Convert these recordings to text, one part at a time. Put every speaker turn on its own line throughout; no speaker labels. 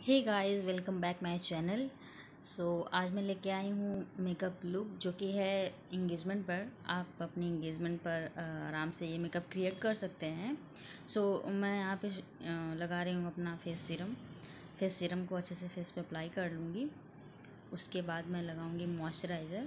Hey guys, welcome back my channel. आज मैं लेके आई हूँ मेकअप लुक जो कि है इंगेजमेंट पर। आप अपनी इंगेजमेंट पर आराम से ये मेकअप क्रिएट कर सकते हैं। मैं यहाँ पे लगा रही हूँ अपना फेस सीरम को अच्छे से फेस पे अप्लाई कर लूँगी। उसके बाद मैं लगाऊँगी मॉइस्चराइज़र।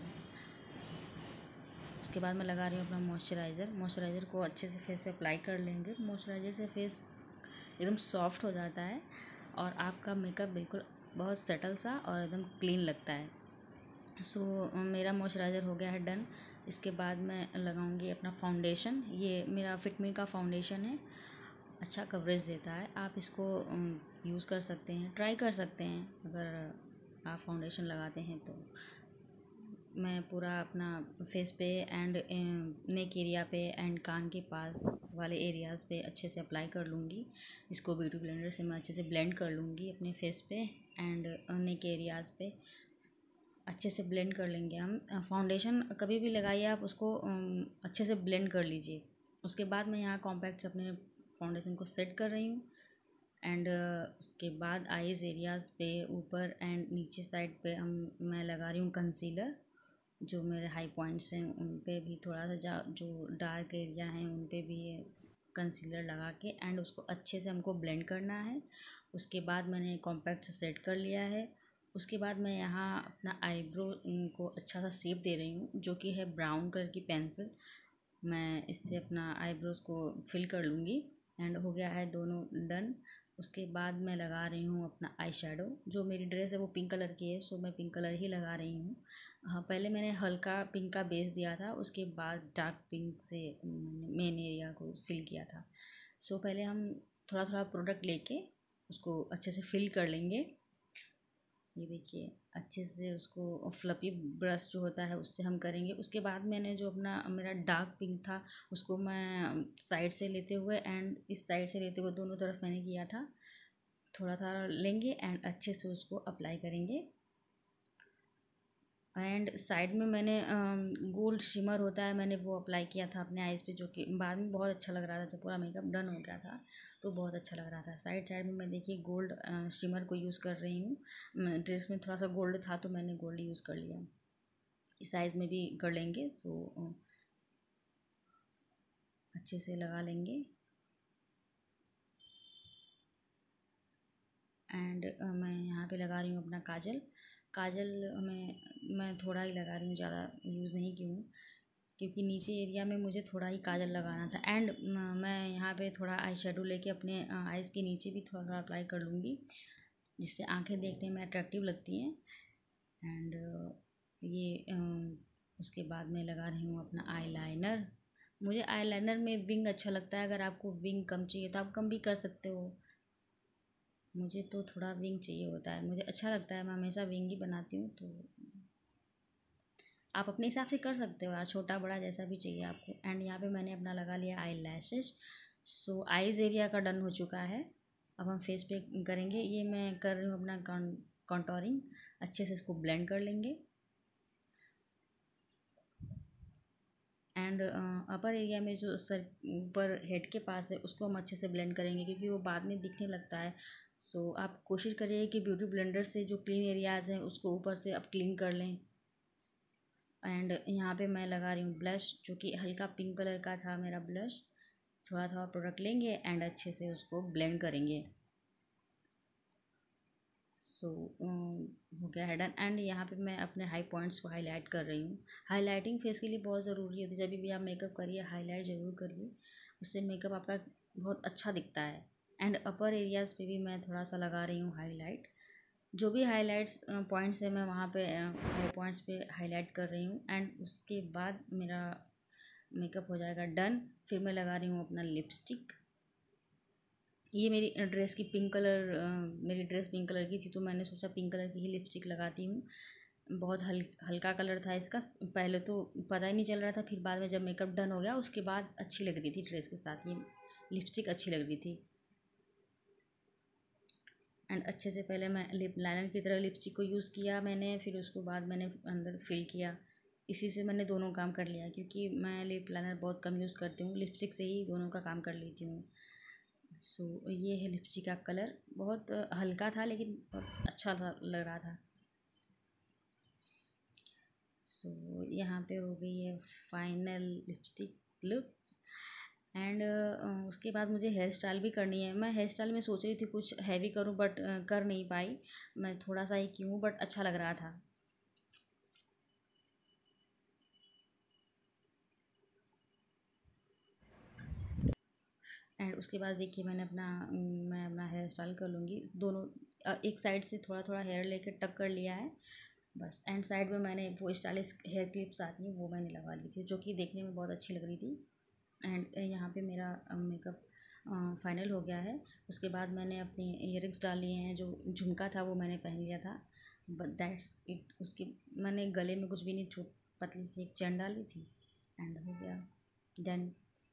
उसके बाद मैं लगा रही हूँ अपना मॉइस्चराइज़र को अच्छे से फेस पे अप्लाई कर लेंगे। मॉइस्चराइज़र से फेस एकदम सॉफ्ट हो जाता है और आपका मेकअप बिल्कुल बहुत सेटल सा और एकदम क्लीन लगता है। मेरा मॉइस्चराइज़र हो गया है डन। इसके बाद मैं लगाऊंगी अपना फाउंडेशन। ये मेरा फिटमी का फाउंडेशन है, अच्छा कवरेज देता है। आप इसको यूज़ कर सकते हैं, ट्राई कर सकते हैं अगर आप फाउंडेशन लगाते हैं तो। मैं पूरा अपना फेस पे एंड नेक एरिया पे एंड कान के पास वाले एरियाज़ पे अच्छे से अप्लाई कर लूँगी। इसको ब्यूटी ब्लेंडर से मैं अच्छे से ब्लेंड कर लूँगी अपने फेस पे एंड नेक एरियाज़ पे अच्छे से ब्लेंड कर लेंगे हम। फाउंडेशन कभी भी लगाइए आप उसको अच्छे से ब्लेंड कर लीजिए। उसके बाद मैं यहाँ कॉम्पैक्ट से अपने फाउंडेशन को सेट कर रही हूँ एंड उसके बाद आईज़ एरियाज़ पे ऊपर एंड नीचे साइड पे मैं लगा रही हूँ कंसीलर। जो मेरे हाई पॉइंट्स हैं उन पे भी थोड़ा सा जो डार्क एरिया हैं उन पे भी कंसीलर लगा के एंड उसको अच्छे से हमको ब्लेंड करना है। उसके बाद मैंने कॉम्पैक्ट से सेट कर लिया है। उसके बाद मैं यहाँ अपना आईब्रो को अच्छा सा शेप दे रही हूँ जो कि है ब्राउन कलर की पेंसिल। मैं इससे अपना आईब्रोज़ को फिल कर लूँगी एंड हो गया है दोनों डन। उसके बाद मैं लगा रही हूँ अपना आई शेडो। जो मेरी ड्रेस है वो पिंक कलर की है, सो मैं पिंक कलर ही लगा रही हूँ। हाँ, पहले मैंने हल्का पिंक का बेस दिया था, उसके बाद डार्क पिंक से मेन एरिया को फिल किया था। पहले हम थोड़ा थोड़ा प्रोडक्ट लेके उसको अच्छे से फिल कर लेंगे। ये देखिए अच्छे से उसको फ्लफी ब्रश जो होता है उससे हम करेंगे। उसके बाद मैंने जो अपना मेरा डार्क पिंक था उसको मैं साइड से लेते हुए एंड इस साइड से लेते हुए दोनों तरफ मैंने किया था। थोड़ा थोड़ा लेंगे एंड अच्छे से उसको अप्लाई करेंगे। एंड साइड में मैंने गोल्ड शिमर होता है, मैंने वो अप्लाई किया था अपने आईज़ पे, जो कि बाद में बहुत अच्छा लग रहा था। जब पूरा मेकअप डन हो गया था तो बहुत अच्छा लग रहा था। साइड साइड में मैं देखिए गोल्ड शिमर को यूज़ कर रही हूँ। ड्रेस में थोड़ा सा गोल्ड था तो मैंने गोल्ड यूज़ कर लिया। इस साइज़ में भी कर लेंगे। अच्छे से लगा लेंगे एंड मैं यहाँ पे लगा रही हूँ अपना काजल। काजल मैं थोड़ा ही लगा रही हूँ, ज़्यादा यूज़ नहीं की हूँ क्योंकि नीचे एरिया में मुझे थोड़ा ही काजल लगाना था। एंड मैं यहाँ पे थोड़ा आई शेडो लेके अपने आइज़ के नीचे भी थोड़ा थोड़ा अप्लाई कर लूँगी जिससे आंखें देखने में अट्रैक्टिव लगती हैं। एंड उसके बाद मैं लगा रही हूँ अपना आई लाइनर। मुझे आई लाइनर में विंग अच्छा लगता है। अगर आपको विंग कम चाहिए तो आप कम भी कर सकते हो। मुझे तो थोड़ा विंग चाहिए होता है, मुझे अच्छा लगता है, मैं हमेशा विंग ही बनाती हूँ। तो आप अपने हिसाब से कर सकते हो यार, छोटा बड़ा जैसा भी चाहिए आपको। एंड यहाँ पे मैंने अपना लगा लिया आई लैशेज। आईज एरिया का डन हो चुका है। अब हम फेस पे करेंगे। ये मैं कर रही हूँ अपना कॉन्टोरिंग। अच्छे से इसको ब्लेंड कर लेंगे एंड अपर एरिया में जो सर ऊपर हेड के पास है उसको हम अच्छे से ब्लेंड करेंगे क्योंकि वो बाद में दिखने लगता है। आप कोशिश करिए कि ब्यूटी ब्लेंडर से जो क्लीन एरियाज़ हैं उसको ऊपर से आप क्लीन कर लें। एंड यहाँ पे मैं लगा रही हूँ ब्लश, जो कि हल्का पिंक कलर का था मेरा ब्लश। थोड़ा थोड़ा प्रोडक्ट लेंगे एंड अच्छे से उसको ब्लेंड करेंगे। हो गया है डन। एंड यहाँ पे मैं अपने हाई पॉइंट्स को हाईलाइट कर रही हूँ। हाईलाइटिंग फेस के लिए बहुत ज़रूरी है। जब भी आप मेकअप करिए हाईलाइट ज़रूर करिए, उससे मेकअप आपका बहुत अच्छा दिखता है। एंड अपर एरियाज़ पे भी मैं थोड़ा सा लगा रही हूँ हाईलाइट। जो भी हाईलाइट्स पॉइंट्स है मैं वहाँ पे हाई पॉइंट्स पे हाईलाइट कर रही हूँ एंड उसके बाद मेरा मेकअप हो जाएगा डन। फिर मैं लगा रही हूँ अपना लिपस्टिक। ये मेरी ड्रेस की मेरी ड्रेस पिंक कलर की थी तो मैंने सोचा पिंक कलर की ही लिपस्टिक लगाती हूँ। बहुत हल्का कलर था इसका, पहले तो पता ही नहीं चल रहा था, फिर बाद में जब मेकअप डन हो गया उसके बाद अच्छी लग रही थी ड्रेस के साथ। ये लिपस्टिक अच्छी लग रही थी। एंड अच्छे से पहले मैं लिप लाइनर की तरह लिपस्टिक को यूज़ किया मैंने, फिर उसके बाद मैंने अंदर फिल किया। इसी से मैंने दोनों काम कर लिया क्योंकि मैं लिप लाइनर बहुत कम यूज़ करती हूँ, लिपस्टिक से ही दोनों का काम कर लेती हूँ। सो ये है लिपस्टिक का कलर, बहुत हल्का था लेकिन बहुत अच्छा था, लग रहा था। सो यहाँ पे हो गई है फाइनल लिपस्टिक लुक। एंड उसके बाद मुझे हेयर स्टाइल भी करनी है। मैं हेयर स्टाइल में सोच रही थी कुछ हैवी करूं, बट कर नहीं पाई। मैं थोड़ा सा ही की हूँ, बट अच्छा लग रहा था। एंड उसके बाद देखिए मैं अपना हेयर स्टाइल कर लूँगी। दोनों एक साइड से थोड़ा थोड़ा हेयर लेकर टक कर लिया है बस। एंड साइड में मैंने वो स्टाइलिश हेयर क्लिप्स आती हैं वो मैंने लगा ली थी, जो कि देखने में बहुत अच्छी लग रही थी। एंड यहाँ पे मेरा मेकअप फाइनल हो गया है। उसके बाद मैंने अपने इयररिंग्स डाल लिए हैं, जो झुमका था वो मैंने पहन लिया था, बट दैट्स इट। उसके मैंने गले में कुछ भी नहीं, छोट पतली सी एक चैन डाली थी एंड हो गया देन।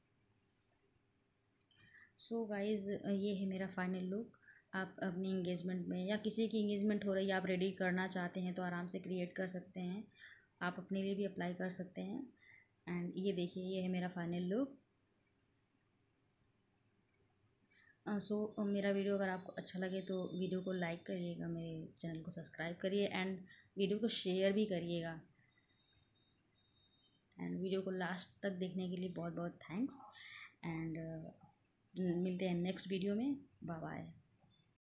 सो गाइज़ ये है मेरा फाइनल लुक। आप अपनी इंगेजमेंट में या किसी की इंगेजमेंट हो रही है, आप रेडी करना चाहते हैं तो आराम से क्रिएट कर सकते हैं। आप अपने लिए भी अप्लाई कर सकते हैं। एंड ये देखिए, ये है मेरा फाइनल लुक। सो मेरा वीडियो अगर आपको अच्छा लगे तो वीडियो को लाइक करिएगा, मेरे चैनल को सब्सक्राइब करिए एंड वीडियो को शेयर भी करिएगा। एंड वीडियो को लास्ट तक देखने के लिए बहुत बहुत थैंक्स। एंड मिलते हैं नेक्स्ट वीडियो में। Bye bye.